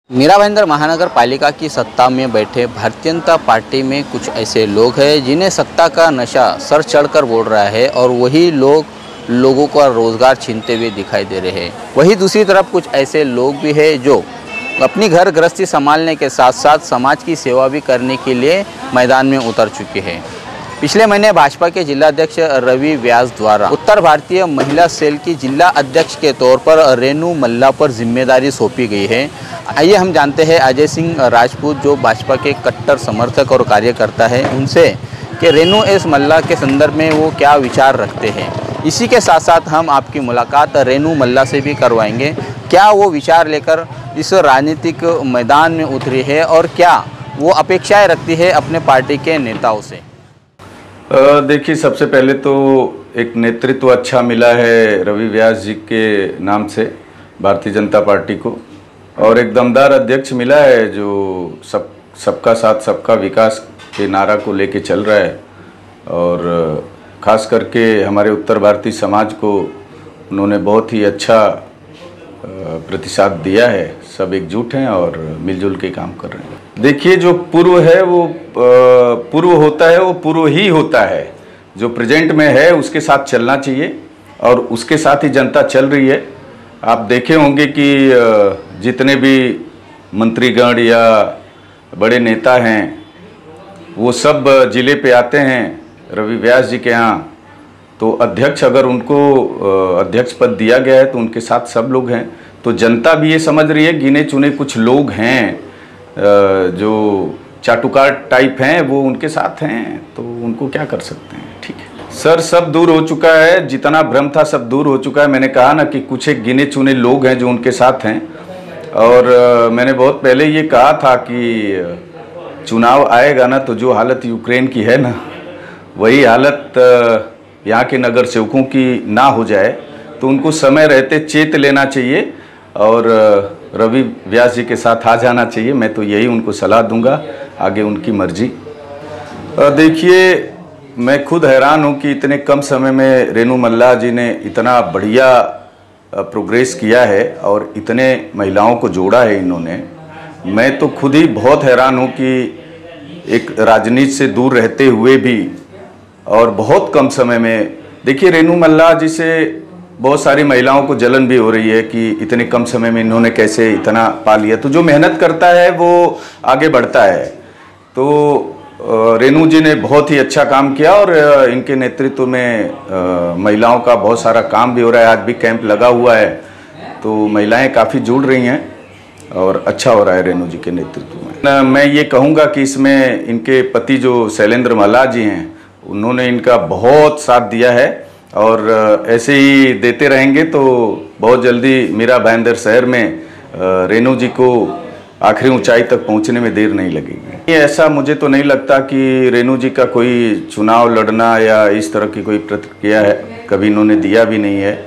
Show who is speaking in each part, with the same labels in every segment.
Speaker 1: मीरा भाईंदर महानगर पालिका की सत्ता में बैठे भारतीय जनता पार्टी में कुछ ऐसे लोग हैं जिन्हें सत्ता का नशा सर चढ़कर बोल रहा है और वही लोग लोगों का रोजगार छीनते हुए दिखाई दे रहे हैं। वही दूसरी तरफ कुछ ऐसे लोग भी हैं जो अपनी घर गृहस्थी संभालने के साथ साथ समाज की सेवा भी करने के लिए मैदान में उतर चुके हैं। पिछले महीने भाजपा के जिलाध्यक्ष रवि व्यास द्वारा उत्तर भारतीय महिला सेल की जिला अध्यक्ष के तौर पर रेणु मल्ला पर जिम्मेदारी सौंपी गई है। आइए हम जानते हैं अजय सिंह राजपूत जो भाजपा के कट्टर समर्थक और कार्यकर्ता है उनसे कि रेणु एस मल्ला के संदर्भ में वो क्या विचार रखते हैं। इसी के साथ साथ हम आपकी मुलाकात रेणु मल्ला से भी करवाएंगे, क्या वो विचार लेकर इस राजनीतिक मैदान में उतरी है और क्या वो अपेक्षाएं रखती है अपने पार्टी के नेताओं से।
Speaker 2: देखिए, सबसे पहले तो एक नेतृत्व अच्छा मिला है रवि व्यास जी के नाम से भारतीय जनता पार्टी को, और एक दमदार अध्यक्ष मिला है जो सबका साथ सबका विकास के नारा को लेके चल रहा है। और ख़ास करके हमारे उत्तर भारतीय समाज को उन्होंने बहुत ही अच्छा प्रतिसाद दिया है। सब एकजुट हैं और मिलजुल के काम कर रहे हैं। देखिए, जो पूर्व है वो पूर्व होता है, वो पूर्व ही होता है। जो प्रेजेंट में है उसके साथ चलना चाहिए और उसके साथ ही जनता चल रही है। आप देखे होंगे कि जितने भी मंत्रीगण या बड़े नेता हैं वो सब ज़िले पे आते हैं रवि व्यास जी के यहाँ, तो अध्यक्ष अगर उनको अध्यक्ष पद दिया गया है तो उनके साथ सब लोग हैं। तो जनता भी ये समझ रही है गिने चुने कुछ लोग हैं जो चाटुकार टाइप हैं वो उनके साथ हैं, तो उनको क्या कर सकते हैं। ठीक है सर, सब दूर हो चुका है, जितना भ्रम था सब दूर हो चुका है। मैंने कहा ना कि कुछ एक गिने चुने लोग हैं जो उनके साथ हैं। और मैंने बहुत पहले ये कहा था कि चुनाव आएगा ना तो जो हालत यूक्रेन की है ना वही हालत यहाँ के नगर सेवकों की ना हो जाए, तो उनको समय रहते चेत लेना चाहिए और रवि व्यास जी के साथ आ जाना चाहिए। मैं तो यही उनको सलाह दूंगा, आगे उनकी मर्जी। देखिए, मैं खुद हैरान हूँ कि इतने कम समय में रेणु मल्ला जी ने इतना बढ़िया प्रोग्रेस किया है और इतने महिलाओं को जोड़ा है इन्होंने। मैं तो खुद ही बहुत हैरान हूँ कि एक राजनीति से दूर रहते हुए भी और बहुत कम समय में, देखिए रेणु मल्ला जी से बहुत सारी महिलाओं को जलन भी हो रही है कि इतने कम समय में इन्होंने कैसे इतना पा लिया। तो जो मेहनत करता है वो आगे बढ़ता है। तो रेणु जी ने बहुत ही अच्छा काम किया और इनके नेतृत्व में महिलाओं का बहुत सारा काम भी हो रहा है। आज भी कैंप लगा हुआ है, तो महिलाएं काफ़ी जुड़ रही हैं और अच्छा हो रहा है रेणु जी के नेतृत्व में। मैं ये कहूँगा कि इसमें इनके पति जो शैलेंद्र मल्ला जी हैं उन्होंने इनका बहुत साथ दिया है और ऐसे ही देते रहेंगे तो बहुत जल्दी मीरा भाईंदर शहर में रेणु जी को आखिरी ऊंचाई तक पहुंचने में देर नहीं लगेगी। ऐसा मुझे तो नहीं लगता कि रेणु जी का कोई चुनाव लड़ना या इस तरह की कोई प्रतिक्रिया है, कभी इन्होंने दिया भी नहीं है।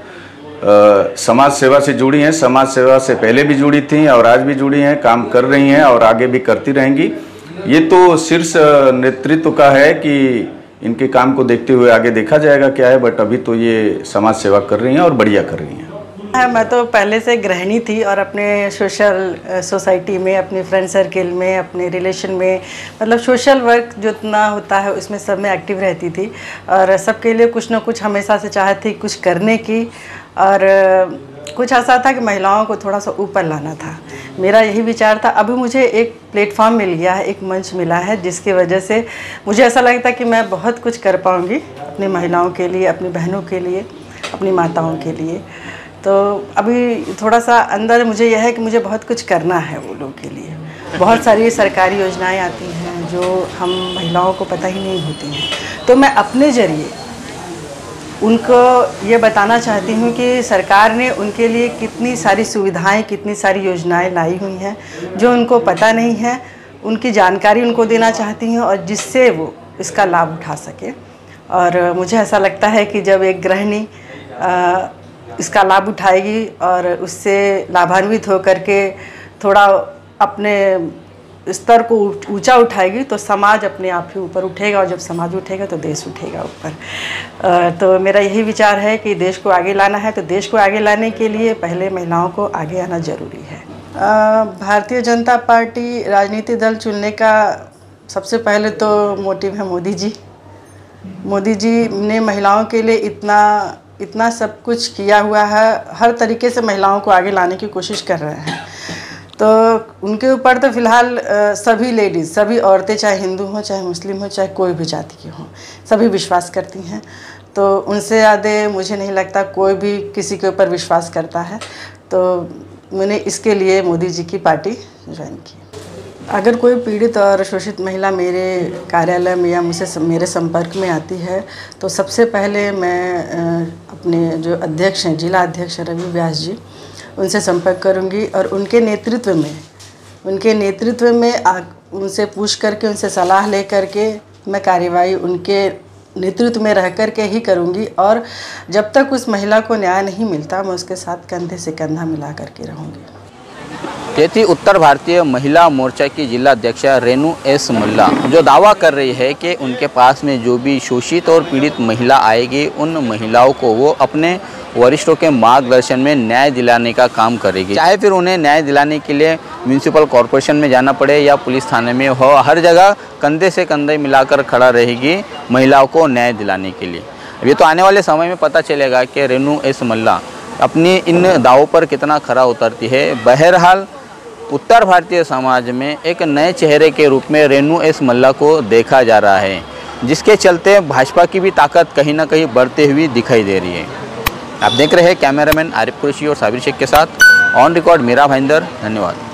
Speaker 2: समाज सेवा से जुड़ी हैं, समाज सेवा से पहले भी जुड़ी थी और आज भी जुड़ी हैं, काम कर रही हैं और आगे भी करती रहेंगी। ये तो शीर्ष नेतृत्व का है कि इनके काम को देखते हुए आगे देखा जाएगा क्या है, बट अभी तो ये समाज सेवा कर रही हैं और बढ़िया कर रही हैं।
Speaker 3: मैं तो पहले से गृहिणी थी और अपने सोशल सोसाइटी में, अपने फ्रेंड सर्किल में, अपने रिलेशन में, मतलब सोशल वर्क जितना होता है उसमें सब में एक्टिव रहती थी और सबके लिए कुछ ना कुछ हमेशा से चाहती थी कुछ करने की। और कुछ ऐसा था कि महिलाओं को थोड़ा सा ऊपर लाना था, मेरा यही विचार था। अभी मुझे एक प्लेटफॉर्म मिल गया है, एक मंच मिला है, जिसकी वजह से मुझे ऐसा लगता कि मैं बहुत कुछ कर पाऊँगी अपनी महिलाओं के लिए, अपनी बहनों के लिए, अपनी माताओं के लिए। तो अभी थोड़ा सा अंदर मुझे यह है कि मुझे बहुत कुछ करना है वो लोग के लिए। बहुत सारी सरकारी योजनाएं आती हैं जो हम महिलाओं को पता ही नहीं होती हैं, तो मैं अपने ज़रिए उनको ये बताना चाहती हूँ कि सरकार ने उनके लिए कितनी सारी सुविधाएं, कितनी सारी योजनाएं लाई हुई हैं जो उनको पता नहीं है। उनकी जानकारी उनको देना चाहती हूँ और जिससे वो इसका लाभ उठा सके। और मुझे ऐसा लगता है कि जब एक गृहिणी इसका लाभ उठाएगी और उससे लाभान्वित होकर के थोड़ा अपने स्तर को ऊंचा उठाएगी तो समाज अपने आप ही ऊपर उठेगा और जब समाज उठेगा तो देश उठेगा ऊपर। तो मेरा यही विचार है कि देश को आगे लाना है, तो देश को आगे लाने के लिए पहले महिलाओं को आगे आना ज़रूरी है। भारतीय जनता पार्टी राजनीतिक दल चुनने का सबसे पहले तो मोटिव है मोदी जी। मोदी जी ने महिलाओं के लिए इतना सब कुछ किया हुआ है, हर तरीके से महिलाओं को आगे लाने की कोशिश कर रहे हैं। तो उनके ऊपर तो फ़िलहाल सभी लेडीज़, सभी औरतें, चाहे हिंदू हों, चाहे मुस्लिम हों, चाहे कोई भी जाति की हों, सभी विश्वास करती हैं। तो उनसे ज़्यादा मुझे नहीं लगता कोई भी किसी के ऊपर विश्वास करता है। तो मैंने इसके लिए मोदी जी की पार्टी ज्वाइन की। अगर कोई पीड़ित और शोषित महिला मेरे कार्यालय में या मुझसे मेरे संपर्क में आती है तो सबसे पहले मैं अपने जो अध्यक्ष हैं, जिला अध्यक्ष रवि व्यास जी, उनसे संपर्क करूंगी और उनके नेतृत्व में उनसे पूछ करके, उनसे सलाह ले करके मैं कार्यवाही उनके नेतृत्व में रह कर के ही करूंगी। और जब तक उस महिला को न्याय नहीं मिलता मैं उसके साथ कंधे से कंधा मिला करके रहूंगी।
Speaker 1: ये थी उत्तर भारतीय महिला मोर्चा की जिला अध्यक्ष रेणु एस मल्ला, जो दावा कर रही है कि उनके पास में जो भी शोषित और पीड़ित महिला आएगी उन महिलाओं को वो अपने वरिष्ठों के मार्गदर्शन में न्याय दिलाने का काम करेगी। चाहे फिर उन्हें न्याय दिलाने के लिए म्यूनिसिपल कॉरपोरेशन में जाना पड़े या पुलिस थाने में हो, हर जगह कंधे से कंधे मिलाकर खड़ा रहेगी महिलाओं को न्याय दिलाने के लिए। अब ये तो आने वाले समय में पता चलेगा कि रेणु एस मल्ला अपनी इन दावों पर कितना खरा उतरती है। बहरहाल उत्तर भारतीय समाज में एक नए चेहरे के रूप में रेणु एस मल्ला को देखा जा रहा है, जिसके चलते भाजपा की भी ताकत कहीं ना कहीं बढ़ती हुई दिखाई दे रही है। आप देख रहे हैं कैमरामैन आरिफ कुरैशी और साबिर शेख के साथ ऑन रिकॉर्ड मीरा भाईंदर। धन्यवाद।